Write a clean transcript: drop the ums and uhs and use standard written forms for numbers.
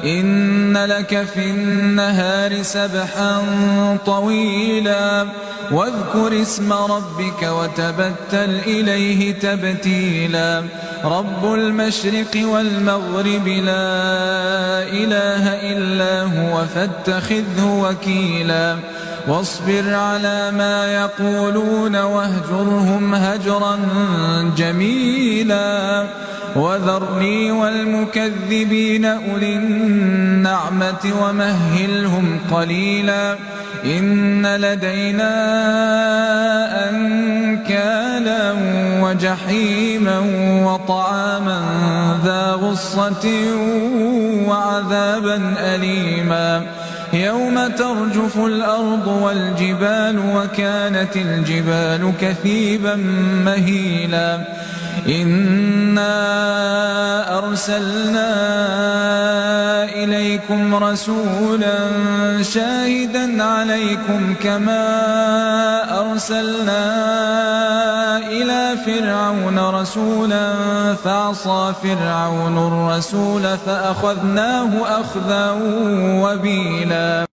إن لك في النهار سبحا طويلا واذكر اسم ربك وتبتل إليه تبتيلا رب المشرق والمغرب لا إله إلا هو فاتخذه وكيلا واصبر على ما يقولون واهجرهم هجرا جميلا وذرني والمكذبين أولي النعمة ومهلهم قليلا إن لدينا أنكالا وجحيما وطعاما ذا غصة وعذابا أليما يوم ترجف الأرض والجبال وكانت الجبال كثيبا مهيلا إنا أرسلنا إليكم رسولا شاهدا عليكم كما أرسلنا إلى فرعون رسولا فعصى فرعون الرسول فأخذناه أخذا وبيلا.